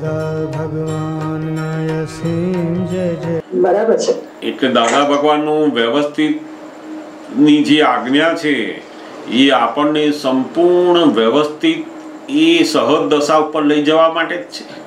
બરાબર છે. એટલે દાદા ભગવાનનું વ્યવસ્થિત ની જે આજ્ઞા છે એ આપણને સંપૂર્ણ વ્યવસ્થિત એ સહજ દશા ઉપર લઈ જવા માટે જ છે.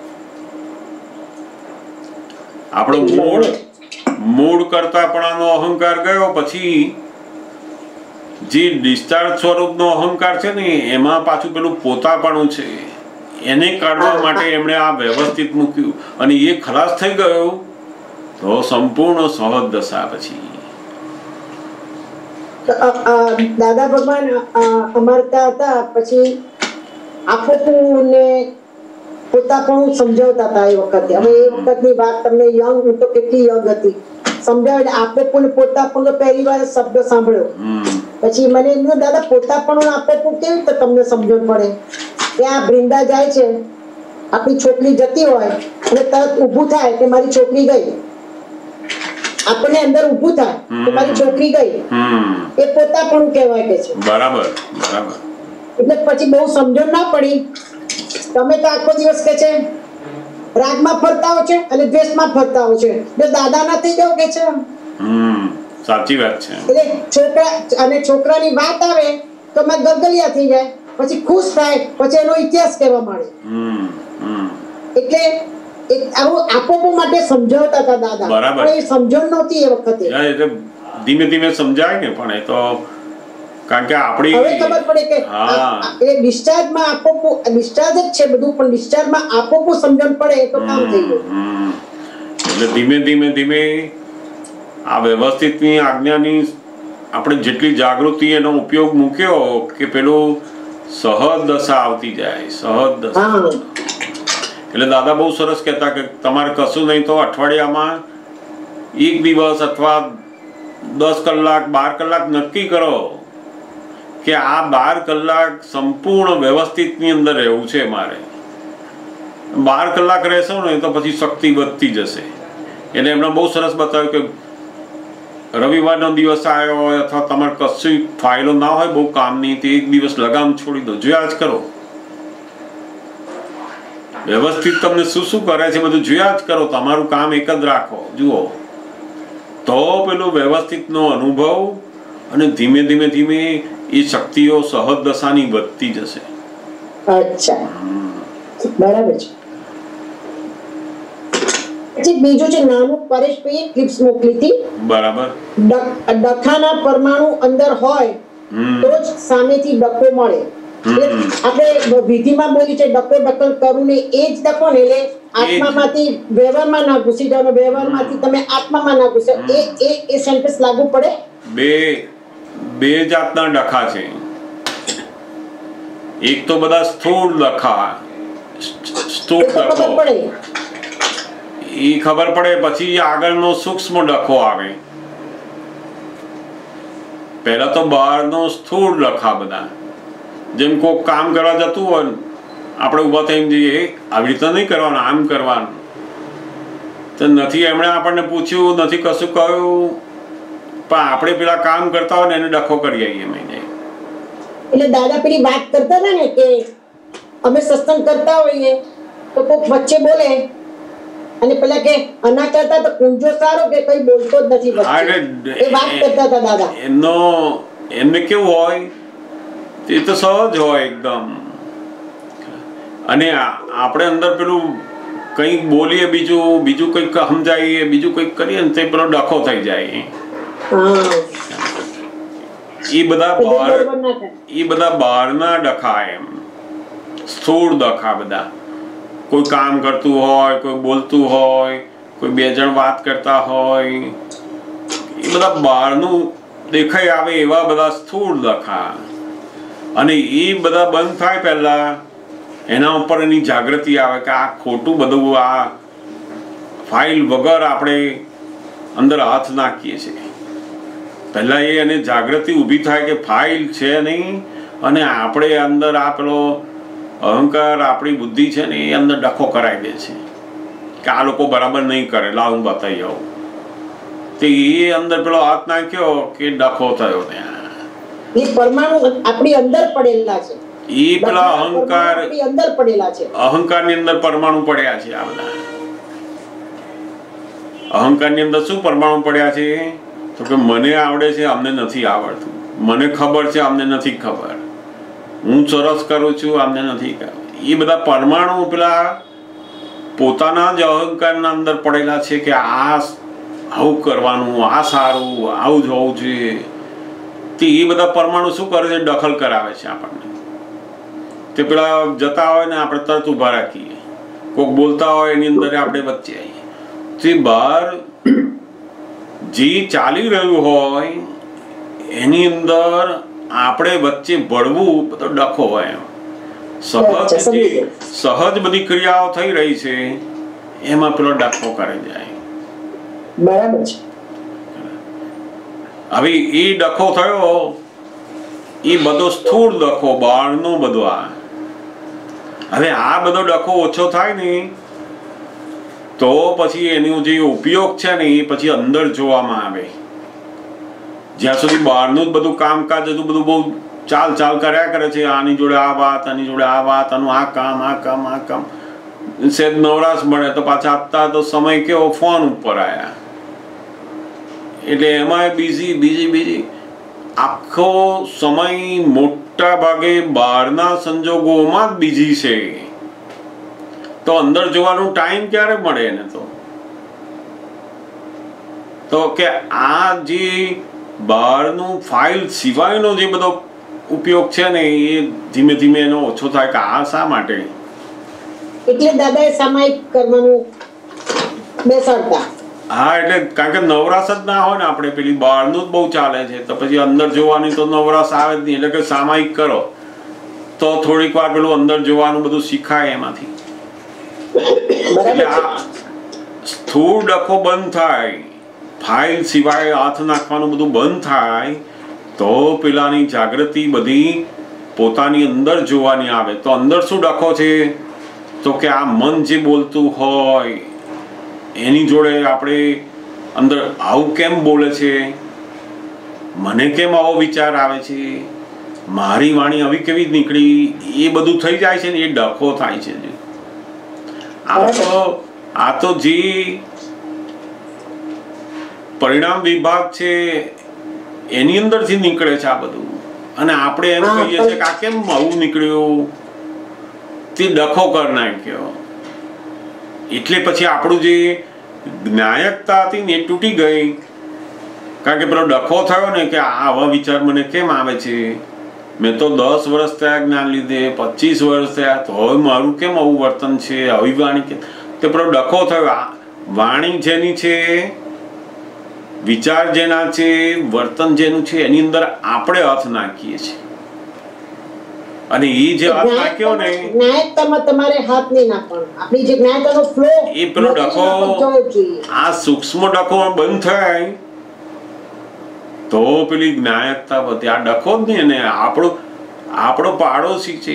આપણો મૂળ કરતાપણાનો અહંકાર ગયો પછી જે ડિસ્ચાર્જ સ્વરૂપનો અહંકાર છે ને એમાં પાછું પેલું પોતાપણું છે એને કાઢવા માટે એમણે આ વ્યવસ્થિત મૂક્યું અને એ ખલાસ થઈ ગયો તો સંપૂર્ણ સહજ દશા પછી દાદા ભગવાન અમરતા હતા પછી આપોને પોતાપણું સમજાવતા હતા એ વખતે. હવે એ વખતની વાત તમને યંગ, હું તો કેટલી યંગ હતી, સમજાવે આપોપું પોતાપણું પહેલી વાર શબ્દ સાંભળ્યો. પછી મને એમ દાદા પોતાપણું આપોપું કેવી રીતે તમને સમજણ પડે? ત્યાં વૃંદા જાય છે, આપણી છોકરી જતી હોય અને તરત ઊભું થાય કે મારી છોકરી ગઈ, આપણને અંદર ઊભું થાય કે મારી છોકરી ગઈ, એ પોતાપણું કહેવાય કે છે. બરાબર બરાબર. એટલે પછી બહુ સમજણ ના પડી. તમે તો આખો દિવસ કે છે રાગમાં ફરતા હો છે અને દ્વેષમાં ફરતા હો છે, એટલે દાદા ના થઈ જાવ કે છે. સાચી વાત છે. એટલે છોકરા અને છોકરાની વાત આવે તો મેં ગલગલિયા થઈ જાય, પછી ખુશ થાય, પછી એનો ઇતિહાસ કહેવા માંડે. એટલે આવું આપોપો માટે સમજાવતા હતા દાદા, પણ એ સમજણ નહોતી એ વખતે. ધીમે ધીમે સમજાય ને, પણ એ તો કારણ કે આપણી હવે ખબર પડે કે એ ડિસ્ચાર્જમાં આપોપો, ડિસ્ચાર્જ જ છે બધું, પણ ડિસ્ચાર્જમાં આપોપો સમજણ પડે તો કામ થઈ ગયું. એટલે ધીમે ધીમે ધીમે આ વ્યવસ્થિતની આજ્ઞાની આપણે જેટલી જાગૃતિ એનો ઉપયોગ મૂક્યો કે પેલું સહજ દશા આવતી જાય, સહજ દશા. એટલે દાદા બહુ સરસ કહેતા કે તમારે કશું નહીં તો અઠવાડિયામાં એક દિવસ અથવા 10 કલાક 12 કલાક નક્કી કરો કે આ 12 કલાક સંપૂર્ણ વ્યવસ્થિતની અંદર રહેવું છે મારે. 12 કલાક રહેશો ને તો પછી શક્તિ વધતી જશે. એટલે એમણે બહુ સરસ બતાવ્યું કે રવિવારનો દિવસ આવ્યો હોય અથવા તમારે કશું ફાઇલો ના હોય બહુ કામની, તે એક દિવસ લગામ છોડી દો, જોયા જ કરો. વ્યવસ્થિત તમને શું શું કરે છે બધું જોયા જ કરો, તમારું કામ એક જ રાખો, જુઓ તો પેલું વ્યવસ્થિતનો અનુભવ અને ધીમે ધીમે ધીમે એ શક્તિઓ સહજ દશાની વધતી જશે. અચ્છા, બરાબર છે. પછી બીજું છે નાનું, પરેશભાઈએ ક્લિપ્સ મોકલી હતી. બરાબર. ડખાના પરમાણુ અંદર હોય તો જ સામેથી ડખો મળે. આપણે વિધિમાં બોલી છે ડકો ડકલ કરું ને, એ જ ડકો ને એટલે આત્મામાંથી વ્યવહારમાં ના ઘૂસી જવાનો, વ્યવહારમાંથી તમે આત્મામાં ના ઘૂસો, એ સેન્ટેન્સ લાગુ પડે. બે જાતના ડખા છે. એક તો બધા સ્થૂળ ડખા, સ્થૂળ ડખો એ ખબર પડે, પછી આગળનો સૂક્ષ્મ ડખો આવે. પહેલા તો બહારનો સ્થૂળ ડખા બધા, જેમ કોઈ કામ કરવા જતું હોય ને, આપણે ઊભા થઈને જઈએ આવી રીતે નહીં કરવાનું, આમ કરવાનું, તો નથી એમણે આપણને પૂછ્યું નથી, કશું કહ્યું, પણ આપણે પેલા કામ કરતા હોય ને એને ડખો કરી આવીએ મહિને. એટલે દાદા પેલી વાત કરતા હતા ને કે અમે સત્સંગ કરતા હોઈએ તો કોઈક વચ્ચે બોલે અને પેલા કે આના કરતા તો કુંજો સારો કે કઈ બોલતો જ નથી વચ્ચે, એ વાત કરતા હતા દાદા. એમને કેવું હોય એ તો સહજ હોય એકદમ, અને આપણે અંદર પેલું કંઈક બોલીએ, બીજું કંઈક સમજાવીએ, બીજું કંઈક કરીએ ને તે પેલો ડખો થઈ જાય. એ બધા બહારના ડખા, એમ સ્થૂળ ડખા બધા. કોઈ કામ કરતું હોય, કોઈ બોલતું હોય, કોઈ બે જણ વાત કરતા હોય, એ બધા બહારનું દેખાઈ આવે એવા બધા સ્થૂળ ડખા. અને એ બધા બંધ થાય પહેલા એના ઉપર એની જાગૃતિ આવે કે આ ખોટું બધું, આ ફાઇલ વગર આપણે અંદર હાથ નાખીએ છીએ. પહેલા એ એને જાગૃતિ ઊભી થાય કે ફાઇલ છે નહીં, અને આપણે અંદર આ પેલો અહંકાર, આપણી બુદ્ધિ છે ને એ અંદર ડખો કરાવી દે છે કે આ લોકો બરાબર નહીં કરે, લાવ હું બતાવી આવું. તો એ અંદર પેલો હાથ નાખ્યો કે ડખો થયો. ત્યાં એ પરમાણુ આપણી અંદર પડેલા છે. ઈ પેલા અહંકાર અંદર પડેલા છે, અહંકારની અંદર પરમાણુ પડ્યા છે. આ બધા અહંકારની અંદર શું પરમાણુ પડ્યા છે? તો કે મને આવડે છે, અમને નથી આવડતું. મને ખબર છે, અમને નથી ખબર. હું સરસ કરું છું, અમને નથી ખબર. એ બધા પરમાણુ પેલા પોતાના જ અહંકારના અંદર પડેલા છે કે આ આવું કરવાનું, આ સારું, આવું જ હોવું જોઈએ. તે એ બધા પરમાણુ શું કરે છે? દખલ કરાવે છે આપણને. તે પેલા જતા હોય ને આપણે તરત ઊભા રાખીએ, કોઈક બોલતા હોય એની અંદર આપણે વચ્ચે આવીએ. તે બહાર જે ચાલી રહ્યું હોય એની અંદર આપણે વચ્ચે ભળવું બધો ડખો હોય. એમ સહજ બધી ક્રિયાઓ થઈ રહી છે એમાં પેલો ડખો કરે જાય. બરાબર છે. હવે એ ડખો થયો, એ બધો સ્થૂળ ડખો બહારનો બધો. હવે આ બધો ડખો ઓછો થાય ને તો પછી એનો જે ઉપયોગ છે ને એ પછી અંદર જોવામાં આવે. જ્યાં સુધી બહારનું જ બધું કામકાજ હતું બધું બહુ ચાલ કર્યા કરે છે, આની જોડે આ વાત, આની જોડે આ વાત, આનું આ કામ, આ કામ, આ કામ. સેજ નવરાશ મળે તો પાછા આપતા તો સમય કેવો ફોન ઉપર આવ્યા એટલે એમાં બીજી આખો સમય મોટા ભાગે બહારના સંજોગોમાં જ બીજી છે. તો અંદર જોવાનું ટાઈમ ક્યારે મળે એને? તો કે આ જે બહારનું ફાઇલ સિવાયનો જે બધો ઉપયોગ છે ને એ ધીમે ધીમે એનો ઓછો થાય. કે આ શા માટે? એટલે દાદાએ સામાયિક કરવાનું બેસાડતા. હા, એટલે કારણ કે નવરાશ જ ના હોય ને, આપણે પેલી બહારનું જ બહુ ચાલે છે તો પછી અંદર જોવાની તો નવરાશ આવે જ નહીં. એટલે કે સામાયિક કરો તો થોડીક વાર પેલું અંદર જોવાનું બધું શીખાય એમાંથી. એટલે આ સ્થૂળ ડખો બંધ થાય, ફાઇલ સિવાય હાથ નાખવાનું બધું બંધ થાય તો પેલાની જાગૃતિ બધી પોતાની અંદર જોવાની આવે. તો અંદર શું ડખો છે? તો કે આ મન જે બોલતું હોય એની જોડે આપણે અંદર આવું કેમ બોલે છે, મને કેમ આવો વિચાર આવે છે, મારી વાણી આવી કેવી નીકળી, એ બધું થઈ જાય છે ને એ ડખો થાય છે. આ તો જે પરિણામ વિભાગ છે એની અંદરથી નીકળે છે આ બધું. અને આપણે એમ કહીએ છીએ કે આ કેમ આવું નીકળ્યું, તે ડખો કરી નાખ્યો. એટલે પછી આપણું જે જ્ઞાયકતા હતી ને એ તૂટી ગઈ. કારણ કે પેલો ડખો થયો ને કે આવા વિચાર મને કેમ આવે છે, મેં તો 10 વર્ષ થયા જ્ઞાન લીધે, 25 વર્ષ થયા, તો હવે મારું કેમ આવું વર્તન છે, આવી વાણી કે તે પેલો ડખો થયો. વાણી જેની છે, વિચાર જેના છે, વર્તન જેનું છે એની અંદર આપણે હાથ નાખીએ છીએ. અને એ જે હાથ નાખ્યો ને જ્ઞાયકતામાં તમારે હાથ નહીં નાખવાનો. આપણી જે જ્ઞાયકતાનો ફ્લો એ પેલો ડખો, આ સૂક્ષ્મ ડખો બંધ થાય તો પેલી જ્ઞાયકતા વધે. આ ડખો જ નહીં. અને આપણો પાડોશી છે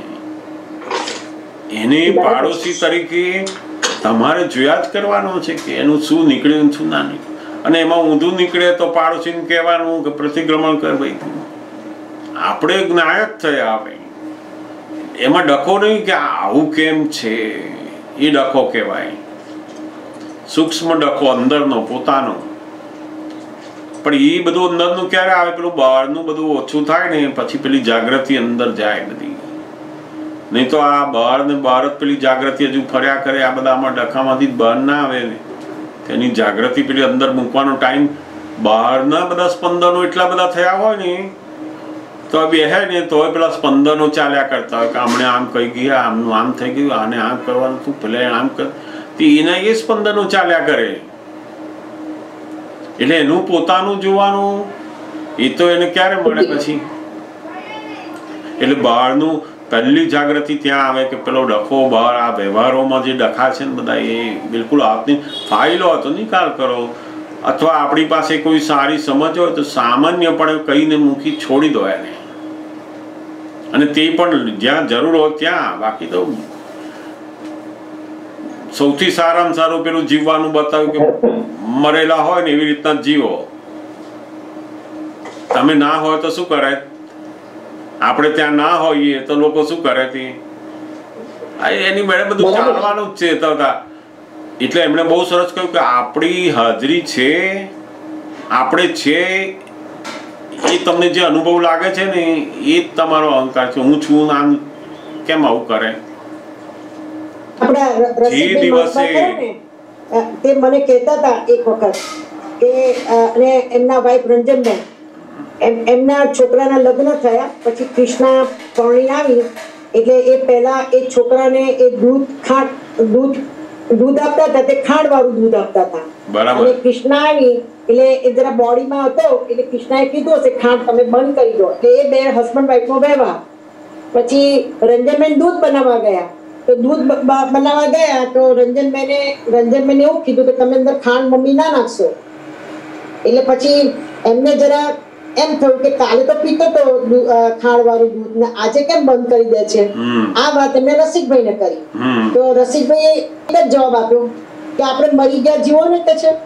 એને પાડોશી તરીકે તમારે જોયા જ કરવાનો છે કે એનું શું નીકળ્યું શું ના નીકળ્યું. અને એમાં ઊંધું નીકળે તો પાડોશીને કહેવાનું કે પ્રતિક્રમણ કર ભાઈ. આપણે જ્ઞાયક થયા ભાઈ. એમાં ડખો નહીં કે આવું કેમ છે, એ ડખો કહેવાય. સૂક્ષ્મ ડખો અંદરનો પોતાનો. પણ એ બધું અંદરનું ક્યારે આવે? પેલું બહારનું બધું ઓછું થાય ને પછી પેલી જાગૃતિ અંદર જાય બધી. નહીં તો આ બહાર ને બહાર જ પેલી જાગૃતિ હજુ ફર્યા કરે. આ બધા આમાં ડખામાંથી બહાર ના આવે ને તેની જાગૃતિ પેલી અંદર મૂકવાનો ટાઈમ. બહારના બધા સ્પંદનો એટલા બધા થયા હોય ને તો બેહે ને તો પેલા સ્પંદનો ચાલ્યા કરતા હોય કે આમણે આમ કહી ગયા, આમનું આમ થઈ ગયું, આને આમ કરવાનું હતું, પેલે આમ કર. એના એ સ્પંદનો ચાલ્યા કરે. એટલે એનું પોતાનું જોવાનું એ તો એને ક્યારે મળે પછી? એટલે બહારનું પહેલી જાગૃતિ ત્યાં આવે કે પેલો ડખો બહાર આ વ્યવહારોમાં જે ડખા છે ને બધા એ બિલકુલ આપની ફાઇલો હતો નિકાલ કરો. અથવા આપણી પાસે કોઈ સારી સમજ હોય તો સામાન્યપણે કહીને મૂકી છોડી દો એને. અને તે પણ જ્યાં જરૂર હોય ત્યાં. બાકી તો સૌથી સારામાં સારું પેલું જીવવાનું બતાવ્યું કે મરેલા હોય ને એવી રીતના જીવો. તમે ના હોય તો શું કરાય? આપણે ત્યાં ના હોઈએ તો લોકો શું કરે તે એની મેળે બધું ચાલવાનું જ છે. એટલે એમણે બહુ સરસ કહ્યું કે આપણી હાજરી છે, આપણે છે, એ તમને જે અનુભવ લાગે છે ને એ જ તમારો અહંકાર છે. હું છું આમ કેમ આવું કરે? જે દિવસે તે મને કહેતા હતા એક વખત કે અને એમના વાઇફ રંજનબેન, એમના છોકરાના લગ્ન થયા પછી કૃષ્ણા પરણી આવી એટલે એ પહેલા એ છોકરાને એ દૂધ આપતા હતા, તે ખાંડ વાળું દૂધ આપતા હતા. અને કૃષ્ણા આવી એટલે એ જરા બોડીમાં હતો એટલે કૃષ્ણાએ કીધું હશે ખાંડ તમે બંધ કરી દો. એટલે એ બે હસબન્ડ વાઈફ નો વ્યવહાર. પછી રંજનબેન દૂધ બનાવવા ગયા તો દૂધ બનાવવા ગયા તો રંજનબેને એવું કીધું કે તમે અંદર ખાંડ મમ્મી ના નાખશો. એટલે પછી એમને જરા એમ થયું કે કાલે તો પીતો તો ખાંડ વાળું દૂધ ને આજે કેમ બંધ કરી દે છે. આ વાત એમને રસિકભાઈને કરી તો રસિકભાઈએ એક જ જવાબ આપ્યો કે આપણે મરી ગયા જીવો ને કે છે.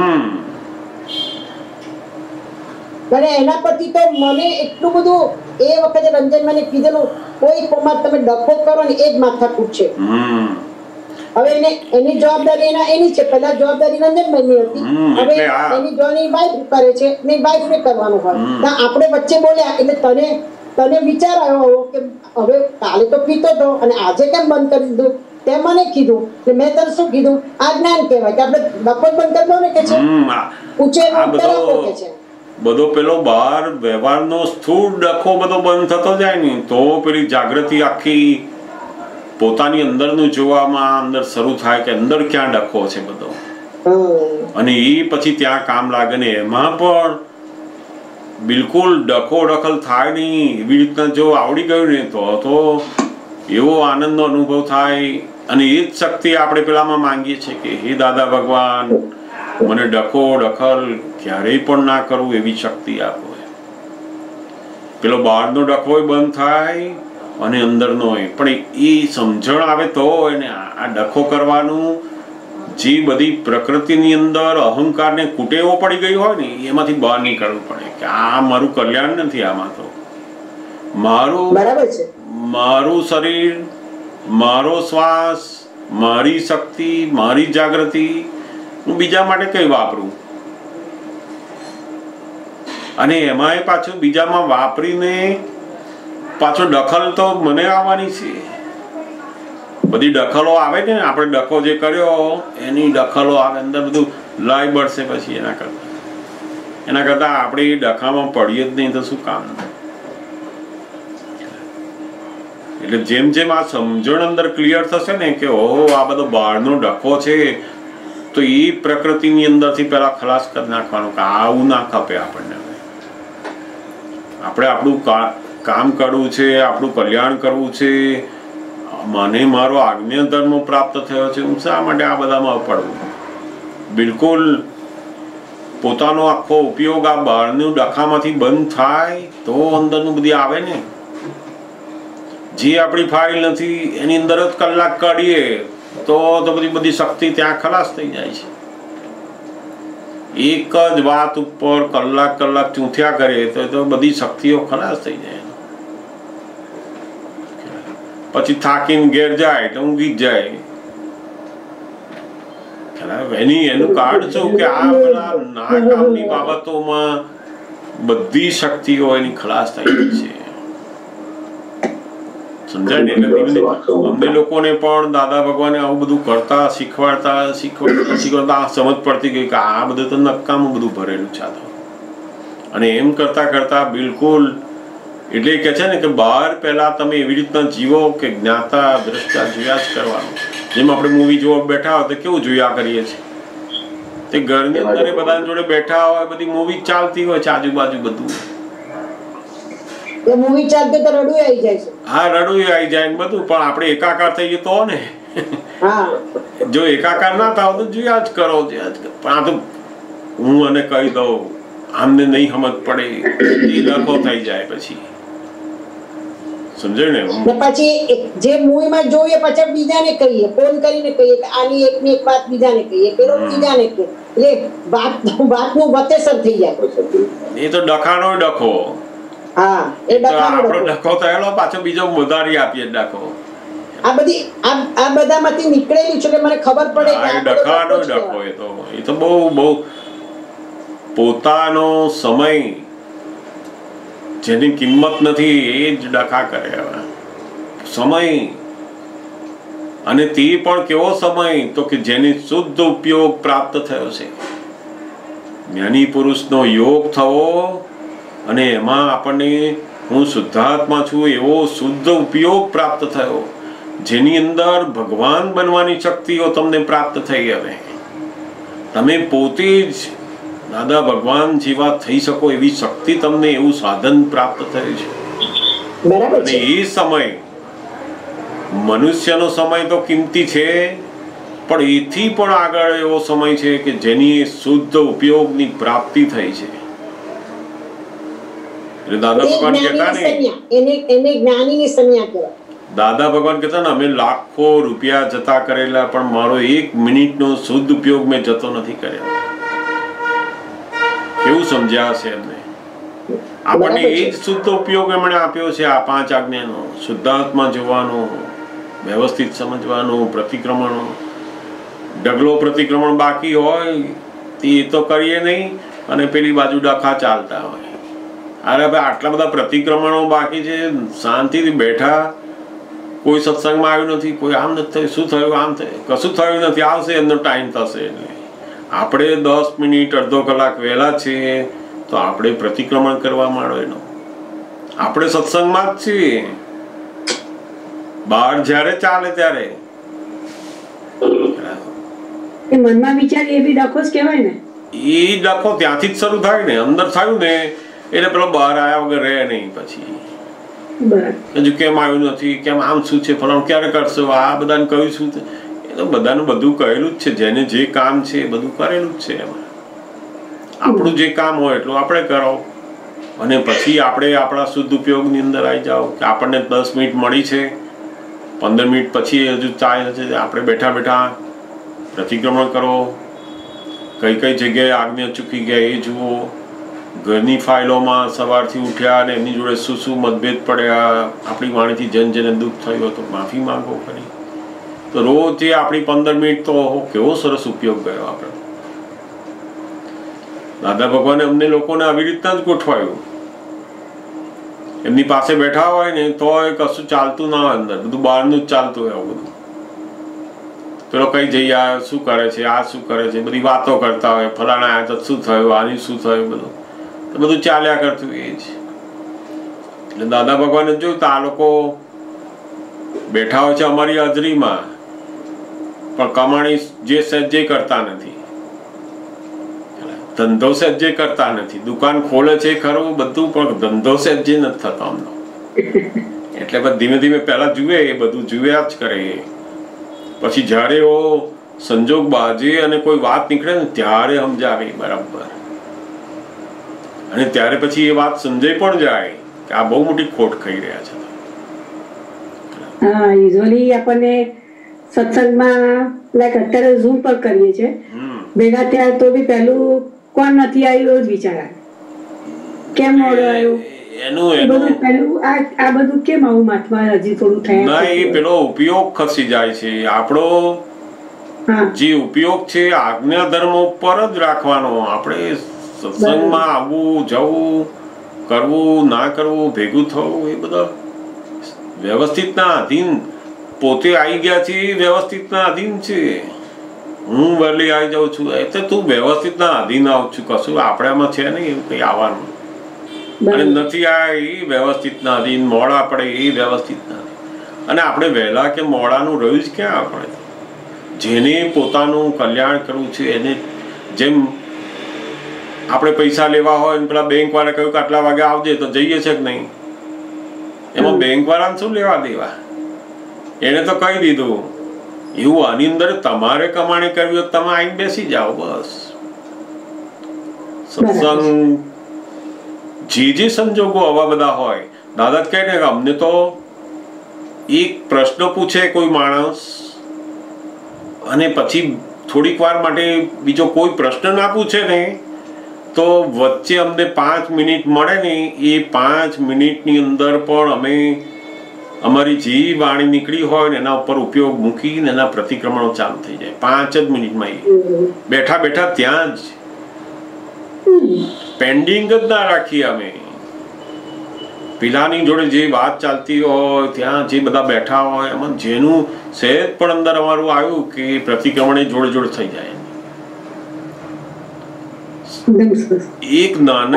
અને એના પરથી તો મને એટલું બધું એ વખતે રંજન મને કીધેલું કોઈ કોમાં તમે ડખો કરો ને એ જ માથાકૂટ છે. હવે એની જવાબદારી એની છે, પહેલા જવાબદારી રંજનભાઈની હતી, હવે એની જોની વાઈફ કરે છે ને વાઈફને કરવાનું હોય. આપણે વચ્ચે બોલ્યા એટલે તને વિચાર આવ્યો કે હવે કાલે તો પીતો હતો અને આજે કેમ બંધ કરી દીધું. તે મને કીધું કે મેં તને શું કીધું, આ જ્ઞાન કહેવાય કે આપણે ડખો બંધ કરી દો ને કે છે પૂછે કે છે બધો પેલો બહાર વ્યવહારનો સ્થૂળ ડખો બધો બંધ થતો જાય ને તો પેલી જાગૃતિ આખી પોતાની અંદરનું જોવામાં અંદર શરૂ થાય કે અંદર ક્યાં ડખો છે બધો, અને એ પછી ત્યાં કામ લાગે ને એમાં પણ બિલકુલ ડખો દખલ થાય નહીં. એવી રીતના જો આવડી ગયું ને તો એવો આનંદનો અનુભવ થાય. અને એ જ શક્તિ આપણે પેલામાં માંગીએ છીએ કે હે દાદા ભગવાન મને ડખો દખલ ક્યારેય પણ ના કરવું એવી શક્તિ આપો. પેલો બહારનો ડખો બંધ થાય અને અંદરનો પણ એ સમજણ આવે તો એને આ ડખો કરવાનું જે બધી પ્રકૃતિની અંદર અહંકારને કુટેવો પડી ગઈ હોય ને એમાંથી બહાર નીકળવું પડે કે આ મારું કલ્યાણ નથી, આમાં તો મારું શરીર, મારો શ્વાસ, મારી શક્તિ, મારી જાગૃતિ હું બીજા માટે કઈ વાપરું. અને એમાંય પાછું બીજામાં વાપરીને પાછો દખલ તો મને આવવાની છે. બધી દખલો આવે ને આપણે ડખો જે કર્યો એની દખલો આવે અંદર બધું લાઈ બળશે પછી એના કરતા આપણે એ ડખામાં પડીએ જ નહીં તો શું કામ. એટલે જેમ જેમ આ સમજણ અંદર ક્લિયર થશે ને કે ઓહો આ બધો બહારનો ડખો છે તો એ પ્રકૃતિની અંદરથી પેલા ખલાસ કરી નાખવાનું કે આવું ના ખપે આપણને. આપણે આપણું કામ કરવું છે, આપણું કલ્યાણ કરવું છે. મને મારો આજ્ઞા ધર્મ પ્રાપ્ત થયો છે, હું શા માટે આ બધામાં પડવું. બિલકુલ પોતાનો આખો ઉપયોગ આ બહારનું ડખામાંથી બંધ થાય તો અંદરનું બધી આવે ને. જે આપણી ફાઇલ નથી એની અંદર જ કલાક કાઢીએ તો બધી શક્તિ ત્યાં ખલાસ થઈ જાય છે. એક જ વાત ઉપર કલાક ચૂંથ્યા કરે તો બધી શક્તિઓ ખલાસ થઈ જાય. પછી થાકીને ઘેર જાય તો ઊંઘી જ જાય. એનું કારણ શું કે આ બધા ના કામની બાબતોમાં બધી શક્તિઓ એની ખલાસ થઈ ગઈ છે. સમજાય ને? એટલે અમને લોકોને પણ દાદા ભગવાને આવું બધું કરતા શીખવાડતા સમજ પડતી ગઈ કે આ બધું તો નકામું બધું ભરેલું છે. અને એમ કરતા બિલકુલ એટલે કે છે ને કે બહાર પહેલા તમે એવી રીતના જીવો કે જ્ઞાતા દ્રષ્ટા જોયા જ કરવાનું. જેમ આપણે મૂવી જોવા બેઠા હોય તો કેવું જોયા કરીએ છીએ. તે ઘરની અંદર બધા જોડે બેઠા હોય બધી મૂવી ચાલતી હોય છે આજુબાજુ બધું. મૂવી ચાલતી તો રડું આવી જાય છે. હા રડું આવી જાય બધું, પણ આપણે એકાકાર થઈએ તો ને. જો એકાકાર ના થાવ તો જોયા જ કરો. પણ આ તો હું અને કહી દઉં આમને નહીં સમજ પડે એ લખો થઈ જાય પછી. સમજાય ને? પછી જે મૂવીમાં જોઈએ પછી બીજાને કહીએ, ફોન કરીને કહીએ કે આની એકની એક વાત બીજાને કહીએ, પેલો બીજાને કહે. એટલે વાતનું વતેસર થઈ જાય. એ તો ડખાનો ડખો. હા એ આપણો ડખો ડખો થયેલો પાછો બીજો વધારી આપીએ ડખો. આ બધામાંથી નીકળેલી છે કે મને ખબર પડે કે આ ડખાનો ડખો. એ તો બહુ પોતાનો સમય જેની કિંમત નથી એ જ ડખા કરે. હવે સમય, અને તે પણ કેવો સમય તો કે જેની શુદ્ધ ઉપયોગ પ્રાપ્ત થયો છે. જ્ઞાની પુરુષનો યોગ થવો અને એમાં આપણને હું શુદ્ધાત્મા છું એવો શુદ્ધ ઉપયોગ પ્રાપ્ત થયો, જેની અંદર ભગવાન બનવાની શક્તિઓ તમને પ્રાપ્ત થઈ. હવે તમે પોતે જ દાદા ભગવાન જેવા થઈ શકો એવી શક્તિ તમને, એવું સાધન પ્રાપ્ત થયું છે. બરાબર અને એ સમય, મનુષ્યનો સમય તો કિંમતી છે, પણ એથી પણ આગળ એવો સમય છે કે જેની શુદ્ધ ઉપયોગની પ્રાપ્તિ થઈ છે. એટલે દાદા ભગવાન કહેતા ને, એને જ્ઞાનીની સંજ્ઞા કહેવાય. દાદા ભગવાન કહેતા ને, અમે લાખો રૂપિયા જતા કરેલા પણ મારો 1 મિનિટનો શુદ્ધ ઉપયોગ મેં જતો નથી કર્યો. કેવું સમજ્યા હશે એમને? આપણને એ જ શુદ્ધ ઉપયોગ એમણે આપ્યો છે. આ 5 આજ્ઞાનો શુદ્ધાત્મા જોવાનો, વ્યવસ્થિત સમજવાનું, પ્રતિક્રમણો. ડગલો પ્રતિક્રમણ બાકી હોય તે તો કરીએ નહીં, અને પેલી બાજુ ડખા ચાલતા હોય. અરે ભાઈ, આટલા બધા પ્રતિક્રમણો બાકી છે, શાંતિથી બેઠા, કોઈ સત્સંગમાં આવ્યું નથી, કોઈ આમ નથી થયું, શું થયું, આમ થયું, કશું થયું નથી, આવશે એમનો ટાઈમ થશે. એટલે આપણે 10 મિનિટ અડધો કલાક વહેલા છીએ તો આપણે પ્રતિક્રમણ કરવા માંડો. એનો આપણે સત્સંગમાં જ છીએ. બહાર જ્યારે ચાલે ત્યારે એ મનમાં વિચાર એ બી ડખો જ કહેવાય ને. એ ડખો ત્યાંથી જ શરૂ થાય ને. અંદર થયું ને એટલે પેલો બહાર આવ્યા વગર રહે નહીં. પછી હજુ કેમ આવ્યું નથી, કેમ આમ શું છે, ફલાણું ક્યારે કરશો, આ બધાને કહ્યું શું? એ તો બધાનું બધું કહેલું જ છે. જેને જે કામ છે એ બધું કરેલું જ છે. એમાં આપણું જે કામ હોય એટલું આપણે કરો, અને પછી આપણે આપણા શુદ્ધ ઉપયોગની અંદર આવી જાઓ. કે આપણને 10 મિનિટ મળી છે, 15 મિનિટ પછી હજુ ચાલે છે, આપણે બેઠા બેઠા પ્રતિક્રમણ કરો. કઈ કઈ જગ્યાએ આજ્ઞા ચૂકી ગયા એ જુઓ. ઘરની ફાઇલોમાં સવારથી ઉઠ્યા અને એમની જોડે શું શું મતભેદ પડ્યા, આપણી વાણીથી જેને દુઃખ થયું તો માફી માંગો કરી. તો રોજ એ આપણી 15 મિનિટ તો કેવો સરસ ઉપયોગ ગયો આપણે. દાદા ભગવાને અમને લોકોને આવી રીતના જ ગોઠવાયું. એમની પાસે બેઠા હોય ને તો કશું ચાલતું ના હોય, અંદર બધું બહારનું જ ચાલતું હોય. આવું બધું પેલો કઈ જઈ આવ્યો, શું કરે છે, આ શું કરે છે, બધી વાતો કરતા હોય. ફલાણા આવ્યા તો શું થયું, આની શું થયું, બધું ચાલ્યા કરતું એ જ. એટલે દાદા ભગવાને જોયું તો આ લોકો બેઠા હોય છે અમારી હાજરીમાં, પણ કમાણી જે સજ્જે કરતા નથી, ધંધો સજ્જે કરતા નથી. દુકાન ખોલે છે ખરું બધું, પણ ધંધો સજ્જે નથી થતો અમનો. એટલે ધીમે ધીમે પહેલા જુએ, એ બધું જોયા જ કરે. પછી જયારે એવો સંજોગ બાજે અને કોઈ વાત નીકળે ને ત્યારે સમજાવે બરાબર. અને ત્યારે પછી એ વાત સમજાઈ પણ જાય કે આ બહુ મોટી ખોટ ખાઈ રહ્યા છે. હા, યુઝ્યુઅલી આપણને સત્સંગમાં લાઈક અત્યારે ઝૂમ પર કરીએ છીએ ભેગા થયા તો બી પહેલું કોણ નથી આવ્યું જ વિચાર કેમ મોડો આવ્યો, બધું પહેલું આ બધું કેમ આવું માથમાં હજી થોડું થાય ના. એ પેલો ઉપયોગ ખસી જાય છે. આપણો જે ઉપયોગ છે આજ્ઞા ધર્મ ઉપર જ રાખવાનો. આપણે સત્સંગમાં આવવું, જવું, કરવું, ના કરવું, ભેગું થવું, એ બધા વ્યવસ્થિતના અધીન. પોતે આવી ગયા છે વ્યવસ્થિતના અધીન છે. હું વહેલી આવી જાઉં છું એટલે તું વ્યવસ્થિતના અધીન આવું છું. કશું આપણામાં છે નહીં એવું કંઈ આવવાનું. અને નથી આ એ વ્યવસ્થિતના અધીન. મોડા પડે એ વ્યવસ્થિતના. અને આપણે વહેલા કે મોડાનું રહ્યું જ ક્યાં? આપણે જેને પોતાનું કલ્યાણ કરવું છે એને, જેમ આપણે પૈસા લેવા હોય પેલા બેંક વાળા કહ્યું કે આટલા વાગે આવજે તો જઈએ છે કે નહીં? એમાં બેંક વાળાને શું લેવા દેવા? એને તો કહી દીધું. એવું આની અંદર તમારે કમાણી કરવી હોય તમે આવીને બેસી જાઓ બસ. સત્સંગ જે સંજોગો આવા બધા હોય, દાદા કહે ને કે અમને તો એક પ્રશ્ન પૂછે કોઈ માણસ અને પછી થોડીક વાર માટે બીજો કોઈ પ્રશ્ન ના પૂછે ને તો વચ્ચે અમને 5 મિનિટ મળે ને, એ 5 મિનિટની અંદર પણ અમે અમારી જે વાણી નીકળી હોય ને એના ઉપર ઉપયોગ મૂકીને એના પ્રતિક્રમણો ચાલુ થઈ જાય 5 જ મિનિટમાં. બેઠા બેઠા ત્યાં જ પેન્ડિંગ જ ના રાખીએ અમે. પેલાની જોડે જે વાત ચાલતી હોય ત્યાં જે બધા બેઠા હોય એમાં જેનું સહેજ પણ અંદર અમારું આવ્યું કે પ્રતિક્રમણ જોડે જોડે થઈ જાય. એક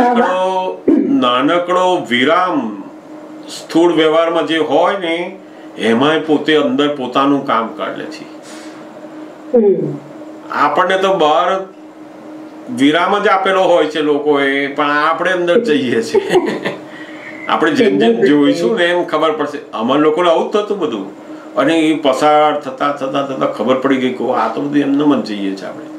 નાનકડો વિરામ સ્થૂળ વ્યવહારમાં જે હોય ને એમાંય પોતે અંદર પોતાનું કામ કરી લે છે. આપણને તો બહાર વિરામ જ આપેલો હોય છે લોકોએ, પણ આપણે અંદર જઈએ છીએ. આપણે જેમ જેમ જોઈશું ને એમ ખબર પડશે. અમારા લોકોને આવું જ થતું બધું, અને એ પસાર થતા થતા થતા ખબર પડી ગઈ કે આ તો બધું એમને જ જઈએ છીએ આપણે.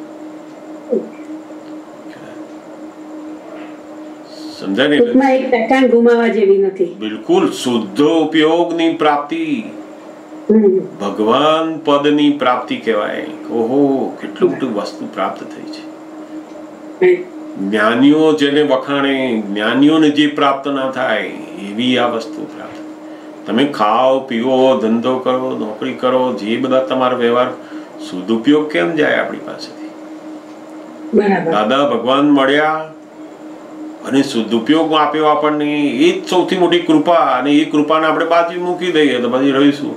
બિલકુલ શુદ્ધ ઉપયોગની પ્રાપ્તિ ભગવાન પદની પ્રાપ્તિ કહેવાય. ઓહો, કેટલું મોટું વસ્તુ પ્રાપ્ત થઈ છે. જ્ઞાનીઓ જેને વખાણે, જ્ઞાનીઓને જે પ્રાપ્ત ના થાય એવી આ વસ્તુ પ્રાપ્ત. તમે ખાઓ પીવો, ધંધો કરો, નોકરી કરો, જે બધા તમારો વ્યવહાર, શુદ્ધ ઉપયોગ કેમ જાય આપણી પાસેથી? દાદા ભગવાન મળ્યા અને શુદ્ધ ઉપયોગ આપ્યો આપણને, એ જ સૌથી મોટી કૃપા. અને એ કૃપાને આપણે બાજુ મૂકી દઈએ તો પછી રહીશું.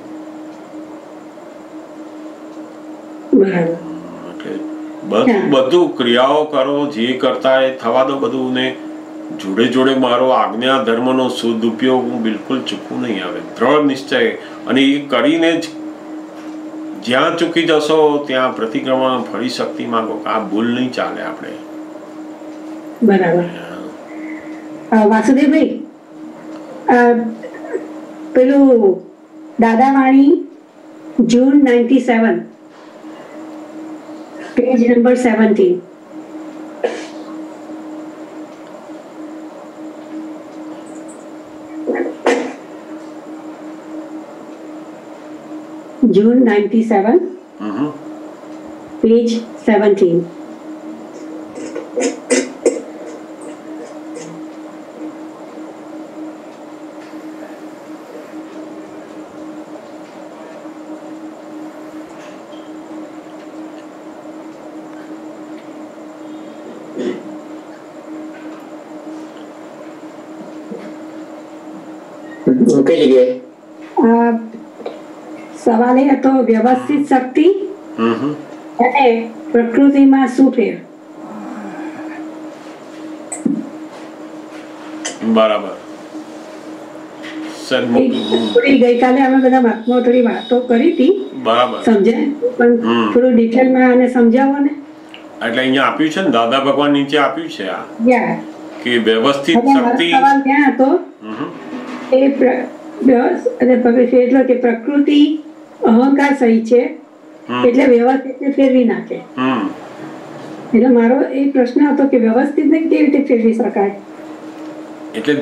બધું ક્રિયાઓ કરો, જે કરતા એ થવા દો બધું, ને જોડે જોડે મારો આજ્ઞા ધર્મનો શુદ્ધ ઉપયોગ હું બિલકુલ ચૂકવું નહીં આવે. દ્રઢ નિશ્ચય. અને એ કરીને જ જ્યાં ચૂકી જશો ત્યાં પ્રતિક્રમણ ફરી શક્તિ માંગો. આ ભૂલ નહીં ચાલે આપણે. બરાબર. વાસુદેવભાઈ, પેલું Dadavani June 97 page number 17. June 97 page 17. સવાલ એ હતો વ્યવસ્થિત શક્તિ અને પ્રકૃતિમાં શું ફેર? બરાબર. ગઈકાલે અમે બધા મહાત્મા થોડી વાતો કરી હતી, બરાબર સમજાય, પણ થોડું ડિટેલમાં આને સમજાવો ને. એટલે અહીંયા આપ્યું છે ને, દાદા ભગવાન નીચે આપ્યું છે આ કે વ્યવસ્થિત શક્તિ. સવાલ ક્યાં હતો? એટલો કે પ્રકૃતિ અહંકાર સહી છે એટલે વ્યવસ્થિત ને ફેરવી નાખે. એટલે મારો એ પ્રશ્ન હતો કે વ્યવસ્થિત ને કેવી રીતે ફેરવી શકાય? એટલે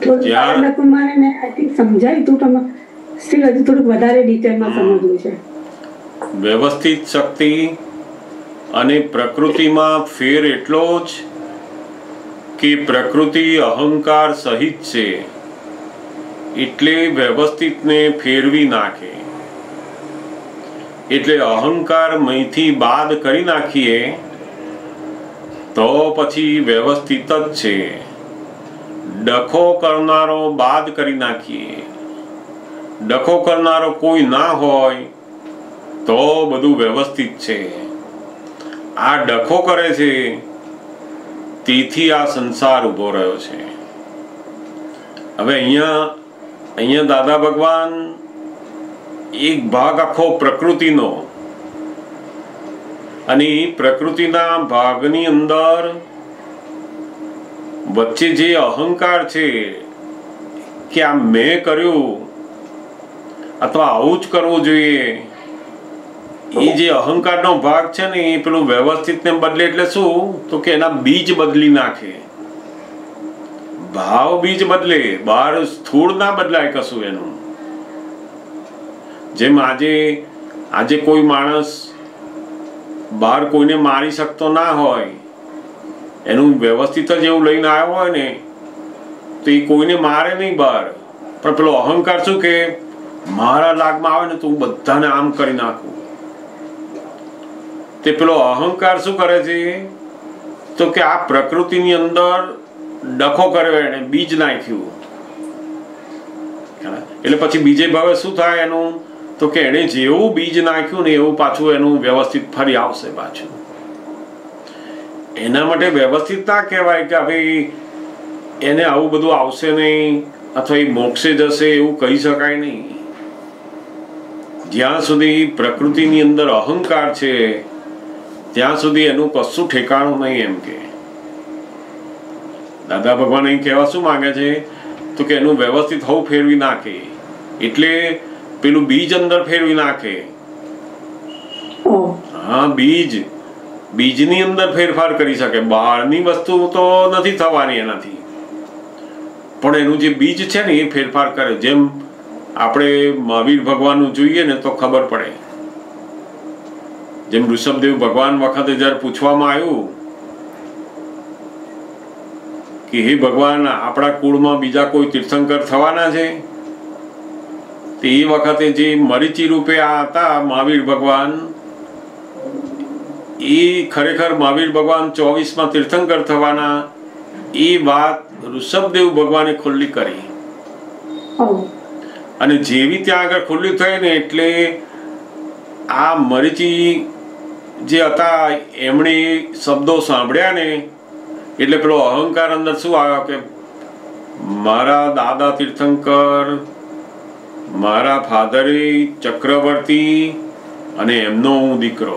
સમજાય તું તમે સ્ટીલ હજુ થોડુંક વધારે ડિટેલમાં સમજવું છે. વ્યવસ્થિત શક્તિ અને પ્રકૃતિમાં ફેર એટલો જ કે પ્રકૃતિ અહંકાર સહિત છે એટલે વ્યવસ્થિતને ફેરવી નાખે. એટલે અહંકાર મયથી બાદ કરી નાખીએ તો પછી વ્યવસ્થિત જ છે. ડખો કરનારો બાદ કરી નાખીએ, ડખો કરનારો કોઈ ના હોય તો બધું વ્યવસ્થિત છે. આ ડખો કરે છે તેથી આ સંસાર ઉભો રહ્યો છે. હવે અહીંયા દાદા ભગવાન એક ભાગ આખો પ્રકૃતિનો, અને પ્રકૃતિના ભાગની અંદર વચ્ચે જે અહંકાર છે કે આ મેં કર્યું અથવા આવું જ કરવું જોઈએ, એ જે અહંકારનો ભાગ છે ને એ પેલું વ્યવસ્થિતને બદલે. એટલે શું? તો કે એના બીજ બદલી નાખે. ભાવ બીજ બદલે, બહાર સ્થૂળ ના બદલાય કશું એનું. જેમ આજે કોઈ માણસ બહાર કોઈને મારી શકતો ના હોય એનું વ્યવસ્થિત જ એવું લઈને આવ્યો હોય ને તો એ કોઈને મારે નહીં બહાર, પણ પેલો અહંકાર શું કે મારા લાગમાં આવે ને તો હું બધાને આમ કરી નાખું. તે પેલો અહંકાર શું કરે છે તો કે આ પ્રકૃતિની અંદર ડખો કર્યો, એને બીજ નાખ્યું. એટલે પછી બીજે ભાવે શું થાય એનું તો કે એને જેવું બીજ નાખ્યું ને એવું પાછું એનું વ્યવસ્થિત ફરી આવશે પાછું. એના માટે વ્યવસ્થિત ના કહેવાય કે ભાઈ એને આવું બધું આવશે નહીં અથવા એ મોક્ષે જશે એવું કહી શકાય નહીં. જ્યાં સુધી પ્રકૃતિની અંદર અહંકાર છે ત્યાં સુધી એનું કશું ઠેકાણું નહીં. એમ કે દાદા ભગવાન અહીં કહેવા શું માંગે છે તો કે એનું વ્યવસ્થિત હોવું ફેરવી નાખે, એટલે પેલું બીજ અંદર ફેરવી નાખે. હા, બીજની અંદર ફેરફાર કરી શકે, બહારની વસ્તુ તો નથી થવાની એનાથી, પણ એનું જે બીજ છે ને એ ફેરફાર કરે. જેમ આપણે મહાવીર ભગવાનનું જોઈએ ને તો ખબર પડે. જેમ ઋષભદેવ ભગવાન વખતે જયારે પૂછવામાં આવ્યું કે હે ભગવાન આપણા કુળમાં બીજા કોઈ તીર્થંકર થવાના છે, તો એ વખતે જે મરીચી રૂપે આ હતા મહાવીર ભગવાન, એ ખરેખર મહાવીર ભગવાન 24માં તીર્થંકર થવાના એ વાત ઋષભદેવ ભગવાને ખુલ્લી કરી. અને જેવી ત્યાં આગળ ખુલ્લી થઈ ને એટલે આ મરીચી જે હતા એમણે શબ્દો સાંભળ્યા ને એટલે પેલો અહંકાર અંદર શું આવ્યો કે મારા દાદા તીર્થંકર, મારા ફાધરે ચક્રવર્તી અને એમનો હું દીકરો.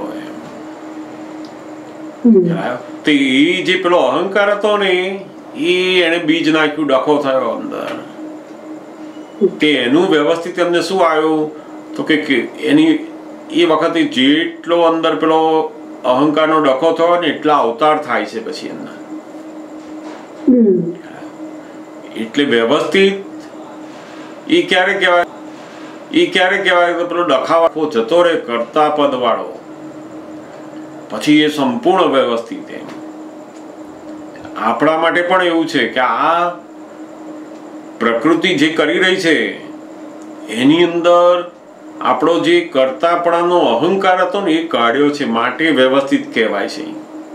તો એ જે પેલો અહંકાર હતો ને એ એને બીજ નાખ્યું, ડખો થયો અંદર. તે એનું વ્યવસ્થિત એમને શું આવ્યું તો કે એની એ વખતે જેટલો અંદર પેલો અહંકારનો ડખો થયો ને એટલા અવતાર થાય છે પછી અંદર. એટલે વ્યવસ્થિત એ ક્યારે કહેવાય તો પેલો ડખાવો જતો રહે કરતા પદ વાળો, પછી એ સંપૂર્ણ વ્યવસ્થિત. એમ આપણા માટે પણ એવું છે કે આ પ્રકૃતિ જે કરી રહી છે એની અંદર આપણો જે કર્તાપણાનો અહંકાર હતો ને એ કાઢ્યો છે, માટે વ્યવસ્થિત કહેવાય છે.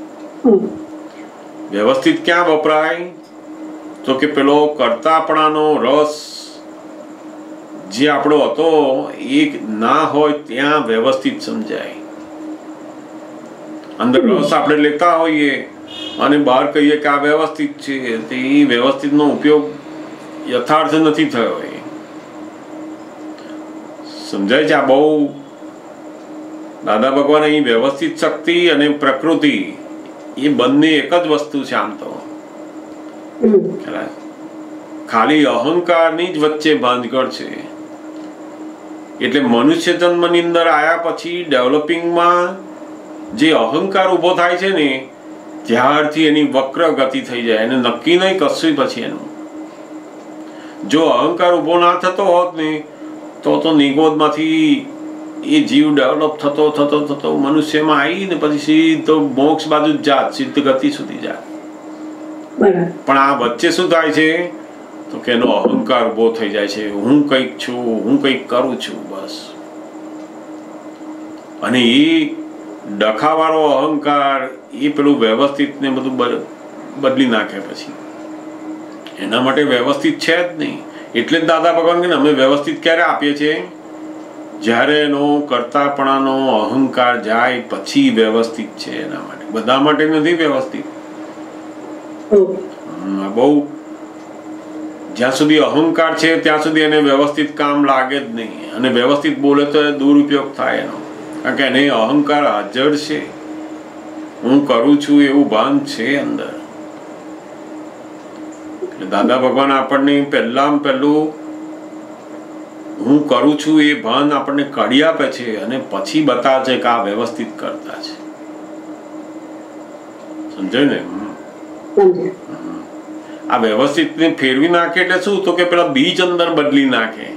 વ્યવસ્થિત ક્યાં વપરાય તો કે પેલો કર્તાપણાનો રસ જે આપણો હતો એ ના હોય ત્યાં વ્યવસ્થિત સમજાય. અંદર રસ આપણે લેતા હોઈએ અને બહાર કહીએ કે આ વ્યવસ્થિત છે, તો એ વ્યવસ્થિતનો ઉપયોગ યથાર્થ નથી થયો. એ સમજાય છે. આ બહુ દાદા ભગવાન અહીં વ્યવસ્થિત શક્તિ અને પ્રકૃતિ એ બંને એક જ વસ્તુ છે. આમ તો ખાલી અહંકારની જ વચ્ચે ભાંજગળ છે. એટલે મનુષ્ય જન્મની અંદર આયા પછી ડેવલપિંગમાં જે અહંકાર ઉભો થાય છે ને ત્યારથી એની વક્ર ગતિ થઈ જાય. એને નક્કી નહીં કશું પછી એનું. જો અહંકાર ઉભો ના થતો હોત ને તો નિગોદમાંથી એ જીવ ડેવલપ થતો મનુષ્યમાં આવી ને પછી સીધો મોક્ષ બાજુ જ જાત, સિદ્ધ ગતિ સુધી જાત. પણ આ વચ્ચે શું થાય છે તો કે એનો અહંકાર ઉભો થઈ જાય છે. હું કંઈક છું, હું કંઈક કરું છું, બસ. અને એ ડખાવાળો અહંકાર એ પેલું વ્યવસ્થિત ને બધું બદલી નાખે પછી. એના માટે વ્યવસ્થિત છે જ નહીં. એટલે જ દાદા ભગવાન કે અમે વ્યવસ્થિત ક્યારે આપીએ છીએ? જ્યારે એનો કર્તાપણાનો અહંકાર જાય પછી વ્યવસ્થિત છે. એના માટે, બધા માટે નથી વ્યવસ્થિત. બહુ જ્યાં સુધી અહંકાર છે ત્યાં સુધી એને વ્યવસ્થિત કામ લાગે જ નહીં. અને વ્યવસ્થિત બોલે તો એ દુરુપયોગ થાય એનો, કારણ કે એને અહંકાર હાજર છે. હું કરું છું એવું ભાન છે અંદર. એટલે દાદા ભગવાન આપણને પહેલું હું કરું છું એ ભાન આપણને કાઢી આપે છે અને પછી બતાવે છે કે આ વ્યવસ્થિત કરતા છે. સમજાય ને? આ વ્યવસ્થિત ને ફેરવી નાખે એટલે શું તો કે પેલા બીજ અંદર બદલી નાખે.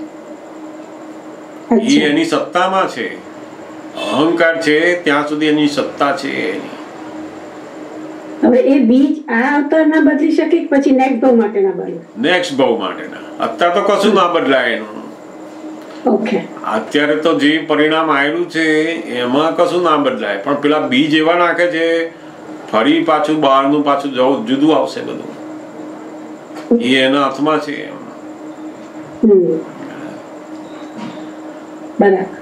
એ એની સત્તામાં છે. અહંકાર છે ત્યાં સુધી એની સત્તા છે એની. હવે એ બીજ આ અવતારના બદલી શકે કે પછી નેક્સ્ટ ભાવ માટેના બદલે? નેક્સ્ટ ભાવ માટેના. અત્યારે તો કશું ના બદલાય એનું. ઓકે. અત્યારે તો જે પરિણામ આવેલું છે એમાં કશું ના બદલાય, પણ પેલા બીજ એવા નાખે છે ફરી પાછું બહારનું પાછું જુદું આવશે બધું. એ એના હાથમાં છે. બરાબર.